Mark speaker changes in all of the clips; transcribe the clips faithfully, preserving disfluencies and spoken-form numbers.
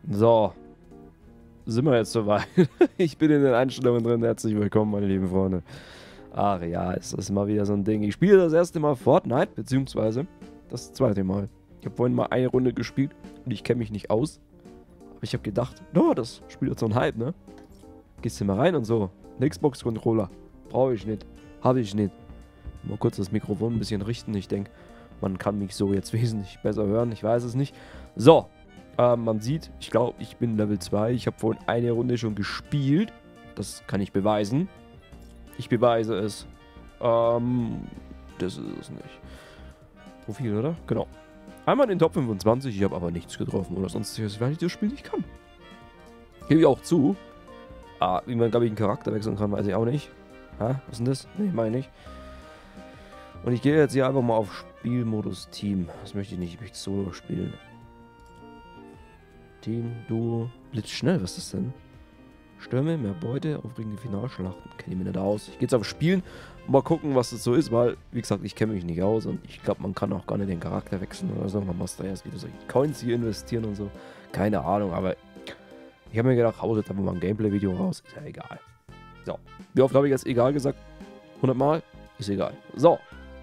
Speaker 1: So. Sind wir jetzt soweit? Ich bin in den Einstellungen drin. Herzlich willkommen, meine lieben Freunde. Ach ja, es ist mal wieder so ein Ding. Ich spiele das erste Mal Fortnite, beziehungsweise das zweite Mal. Ich habe vorhin mal eine Runde gespielt und ich kenne mich nicht aus. Aber ich habe gedacht, no, das spielt jetzt so ein Hype, ne? Gehst du mal rein und so. Ein Xbox-Controller. Brauche ich nicht. Habe ich nicht. Mal kurz das Mikrofon ein bisschen richten. Ich denke, man kann mich so jetzt wesentlich besser hören. Ich weiß es nicht. So. Ähm, man sieht, ich glaube, ich bin Level zwei. Ich habe vorhin eine Runde schon gespielt. Das kann ich beweisen. Ich beweise es. Ähm, das ist es nicht. Profil, oder? Genau. Einmal in den Top fünfundzwanzig. Ich habe aber nichts getroffen oder sonstiges, weil ich das Spiel nicht kann. Gebe ich auch zu. Ah, wie man, glaube ich, einen Charakter wechseln kann, weiß ich auch nicht. Hä? Was ist denn das? Nee, meine ich. Und ich gehe jetzt hier einfach mal auf Spielmodus Team. Das möchte ich nicht. Ich möchte Solo spielen. Team, Duo, blitzschnell. Was ist das denn? Stürme, mehr Beute, aufregende Finalschlachten. Kenne ich mir nicht aus. Ich gehe jetzt auf Spielen. Mal gucken, was das so ist, weil, wie gesagt, ich kenne mich nicht aus und ich glaube, man kann auch gar nicht den Charakter wechseln oder so. Man muss da erst wieder solche Coins hier investieren und so. Keine Ahnung, aber ich habe mir gedacht, haut jetzt einfach mal ein Gameplay-Video raus. Ist ja egal. So. Wie oft habe ich jetzt egal gesagt? hundert Mal? Ist egal. So.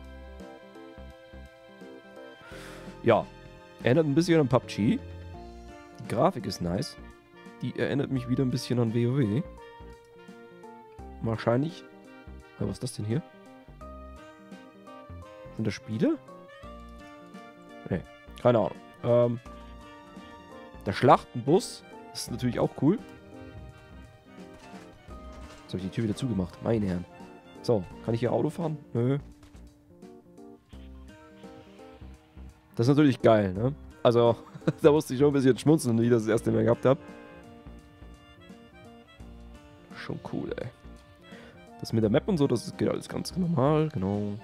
Speaker 1: Ja. Erinnert ein bisschen an P U B G. Die Grafik ist nice. Die erinnert mich wieder ein bisschen an WoW. Wahrscheinlich. Ja, was ist das denn hier? Sind das Spiele? Nee, keine Ahnung. Ähm, der Schlachtenbus ist natürlich auch cool. Jetzt habe ich die Tür wieder zugemacht. Meine Herren. So, kann ich hier Auto fahren? Nö. Das ist natürlich geil, ne? Also, da musste ich schon ein bisschen schmunzeln, wie ich das das erste Mal gehabt habe. Schon cool, ey. Das mit der Map und so, das geht alles ganz normal, genau.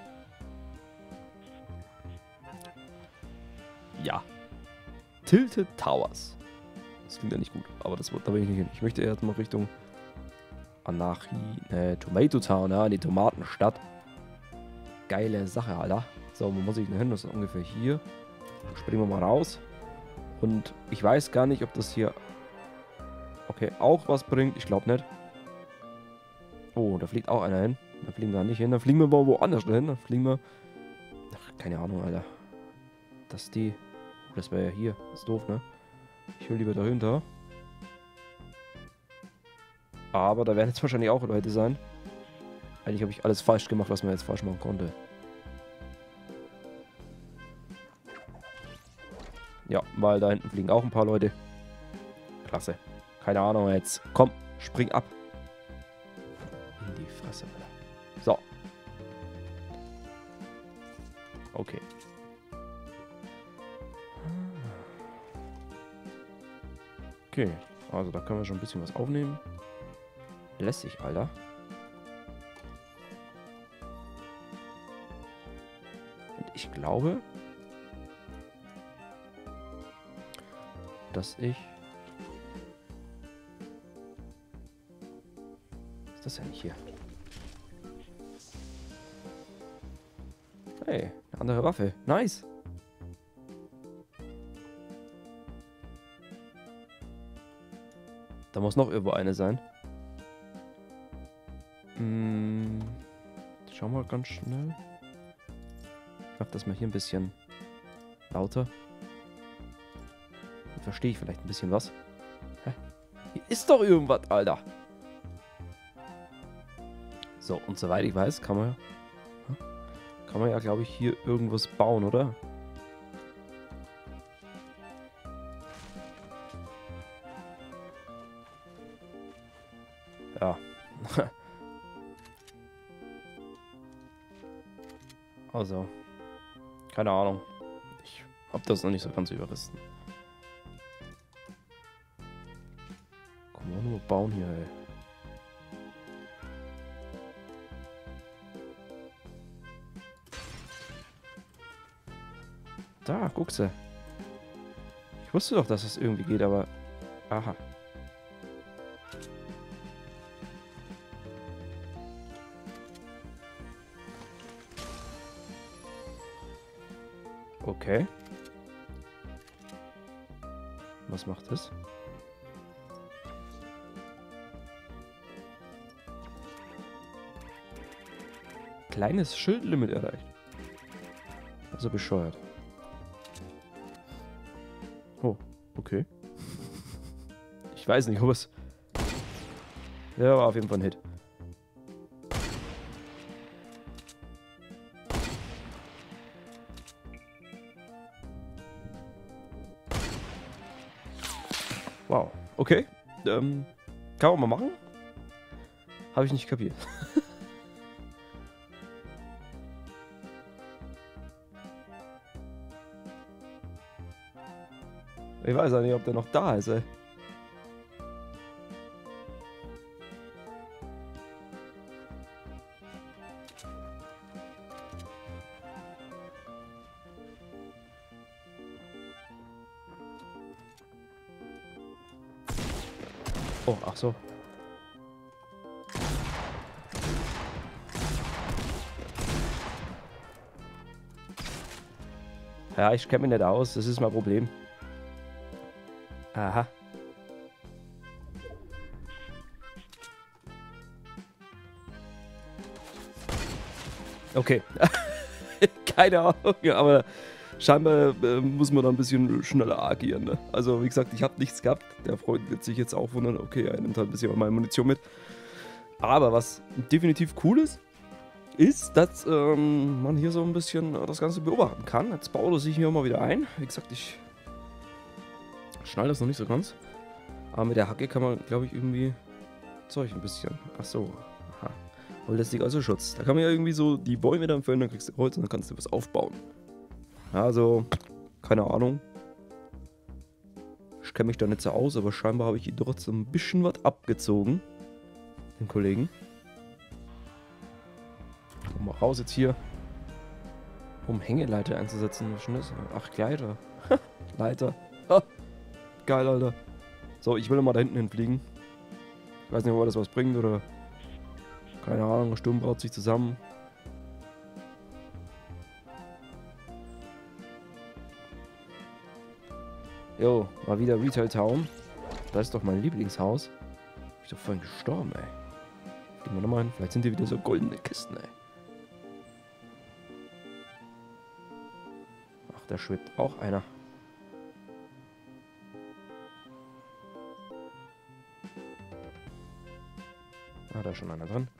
Speaker 1: Ja. Tilted Towers. Das klingt ja nicht gut, aber das, da will ich nicht hin. Ich möchte erstmal Richtung Anarchie, äh, Tomato Town, ja, die Tomatenstadt. Geile Sache, Alter. So, wo muss ich denn hin? Das ist ungefähr hier. Springen wir mal raus. Und ich weiß gar nicht, ob das hier okay auch was bringt. Ich glaube nicht. Oh, da fliegt auch einer hin. Da fliegen wir nicht hin. Da fliegen wir mal woanders hin. Da fliegen wir. Ach, keine Ahnung, Alter. Das ist die. Das wäre ja hier. Das ist doof, ne? Ich will lieber dahinter. Aber da werden jetzt wahrscheinlich auch Leute sein. Eigentlich habe ich alles falsch gemacht, was man jetzt falsch machen konnte. Ja, weil da hinten fliegen auch ein paar Leute. Klasse. Keine Ahnung jetzt. Komm, spring ab. In die Fresse, Alter. So. Okay. Okay, also da können wir schon ein bisschen was aufnehmen. Lässig, Alter. Und ich glaube, dass ich... Was ist das denn hier? Hey, eine andere Waffe. Nice. Da muss noch irgendwo eine sein. Hm, schau mal ganz schnell. Ich mach das mal hier ein bisschen lauter. Dann verstehe ich vielleicht ein bisschen was. Hä? Hier ist doch irgendwas, Alter. So, und soweit ich weiß, kann man, kann man ja, glaube ich, hier irgendwas bauen, oder? Ja. Also, keine Ahnung. Ich hab das noch nicht so ganz überrissen. Komm mal nur bauen hier, ey. Da, guckst du. Ich wusste doch, dass es das irgendwie geht, aber... Aha. Okay. Was macht das? kleines Schildlimit erreicht. Also bescheuert. Oh, okay. Ich weiß nicht, ob es... Ja, war auf jeden Fall ein Hit. Wow, okay. Ähm, kann man mal machen. Habe ich nicht kapiert. Ich weiß auch nicht, ob der noch da ist, ey. Oh, ach so. Ja, ich kenne mich nicht aus, das ist mein Problem. Aha. Okay. Keine Ahnung, aber scheinbar äh, muss man da ein bisschen schneller agieren. Ne? Also, wie gesagt, ich habe nichts gehabt. Der Freund wird sich jetzt auch wundern, okay, er nimmt halt ein bisschen meine Munition mit. Aber was definitiv cool ist, ist, dass ähm, man hier so ein bisschen das Ganze beobachten kann. Jetzt baut er sich hier mal wieder ein. Wie gesagt, ich schneide das noch nicht so ganz. Aber mit der Hacke kann man, glaube ich, irgendwie Zeug ein bisschen. Ach so. Aha. Holistik also Schutz. Da kann man ja irgendwie so die Bäume dann entfernen, dann kriegst du Holz und dann kannst du was aufbauen. Also, keine Ahnung. Ich kenne mich da nicht so aus, aber scheinbar habe ich hier trotzdem ein bisschen was abgezogen. Den Kollegen. Komm mal raus jetzt hier. Um Hängeleiter einzusetzen. Was ist denn das? Ach, Gleiter. Leiter. Ha. Geil, Alter. So, ich will mal da hinten hinfliegen. Ich weiß nicht, ob das was bringt oder... Keine Ahnung, der Sturm baut sich zusammen. Jo, mal wieder Retail Town. Da ist doch mein Lieblingshaus. Bin ich doch vorhin gestorben, ey. Gehen wir nochmal hin. Vielleicht sind hier wieder so goldene Kisten, ey. Ach, da schwebt auch einer. Ah, da ist schon einer drin.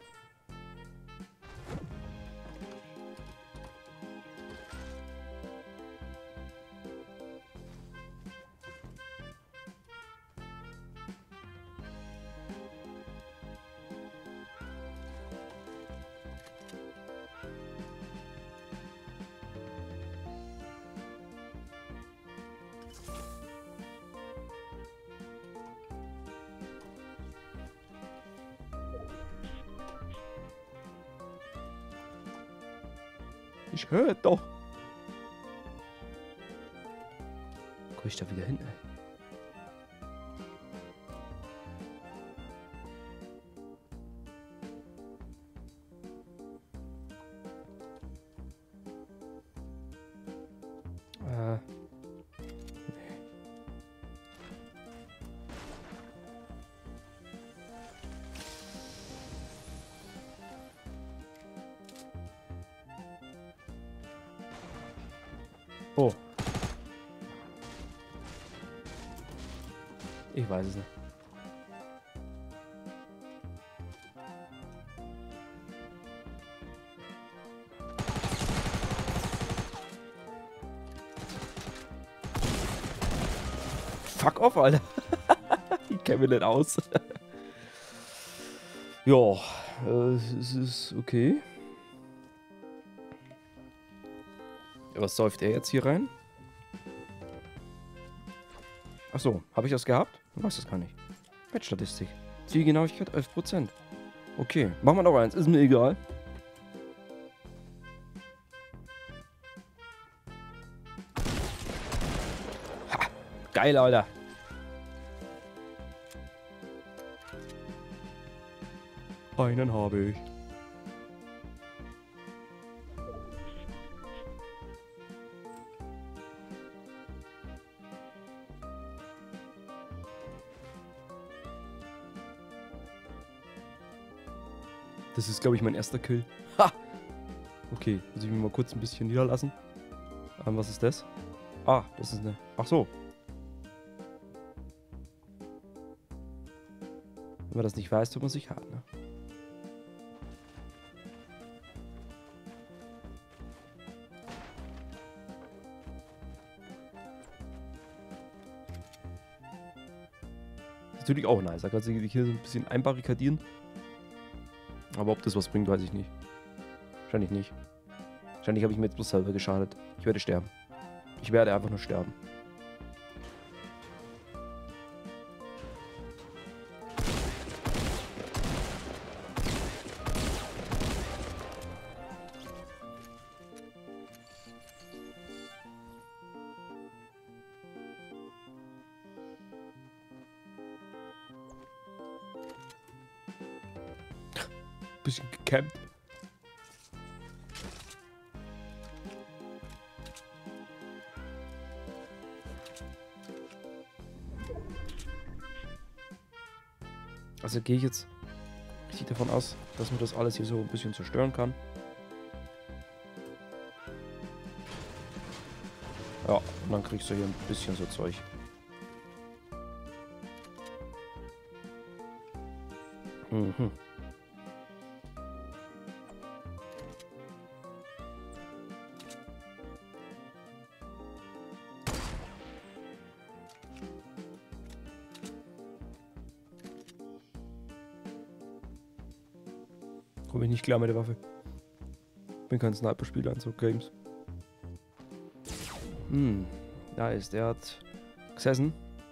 Speaker 1: Ich höre doch. Komm ich da wieder hin, ey? Äh. Oh. Ich weiß es nicht. Fuck off, Alter. Ich kenne mich nicht aus. Ja, äh, es ist okay. Was säuft er jetzt hier rein? Achso, habe ich das gehabt? Ich weiß das gar nicht. Wettstatistik. Zielgenauigkeit elf Prozent. Okay, machen wir noch eins. Ist mir egal. Ha, geil, Alter. Einen habe ich. Das ist, glaube ich, mein erster Kill. Ha! Okay, muss ich mich mal kurz ein bisschen niederlassen. Ähm, was ist das? Ah, das ist eine... Ach so. Wenn man das nicht weiß, tut man sich hart, ne? Natürlich auch nice. Da kannst du dich hier so ein bisschen einbarrikadieren. Aber ob das was bringt, weiß ich nicht. Wahrscheinlich nicht. Wahrscheinlich habe ich mir jetzt bloß selber geschadet. Ich werde sterben. Ich werde einfach nur sterben. Bisschen gecampt. Also gehe ich jetzt richtig davon aus, dass man das alles hier so ein bisschen zerstören kann. Ja, und dann kriegst du hier ein bisschen so Zeug. Mhm. Komme ich nicht klar mit der Waffe. Bin kein Sniper-Spieler in so Games. Hm, da ist, der hat gesessen.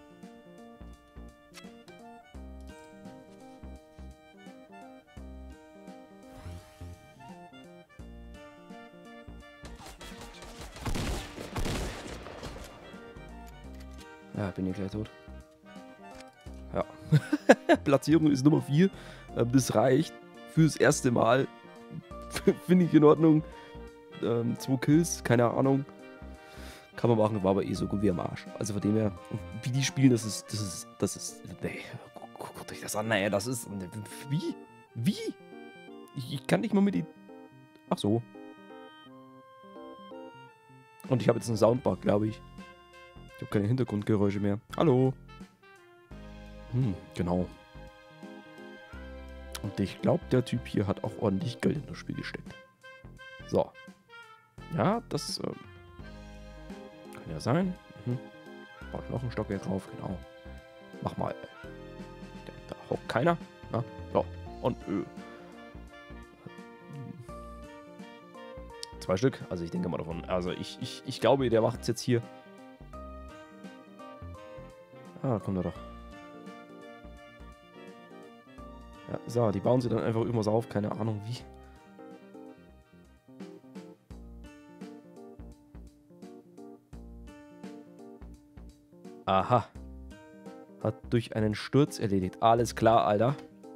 Speaker 1: Ja, bin ich gleich tot. Ja. Platzierung ist Nummer vier. Ähm, das reicht fürs erste Mal. Finde ich in Ordnung. Ähm, zwei Kills, keine Ahnung. Kann man machen, war aber eh so gut wie am Arsch. Also von dem her, wie die spielen, das ist, das ist, das ist, nee, guckt euch das an, naja, das ist, wie? Wie? Ich, ich kann nicht mal mit die, ach so. Und ich habe jetzt einen Soundbug, glaube ich. Ich habe keine Hintergrundgeräusche mehr. Hallo. Hm, genau. Und ich glaube, der Typ hier hat auch ordentlich Geld in das Spiel gesteckt. So. Ja, das äh, kann ja sein. Mhm. Baut noch ein Stockwerk drauf, genau. Mach mal. Da, da hockt keiner. Na? So. Und äh, zwei Stück. Also ich denke mal davon. Also ich, ich, ich glaube, der macht es jetzt hier. Ah, da kommt er doch. Ja, so, die bauen sie dann einfach irgendwas auf. Keine Ahnung wie. Aha. Hat durch einen Sturz erledigt. Alles klar, Alter.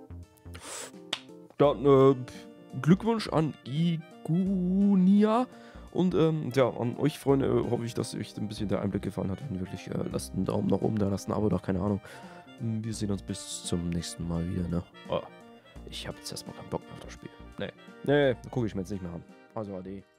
Speaker 1: Dann äh, Glückwunsch an Igunia. Und ähm, ja, an euch, Freunde, hoffe ich, dass euch ein bisschen der Einblick gefallen hat. Wenn wirklich, äh, lasst einen Daumen nach oben da, lasst ein Abo da, keine Ahnung. Wir sehen uns bis zum nächsten Mal wieder, ne? Oh, ich habe jetzt erstmal keinen Bock mehr auf das Spiel. Nee, nee, gucke ich mir jetzt nicht mehr an. Also, ade.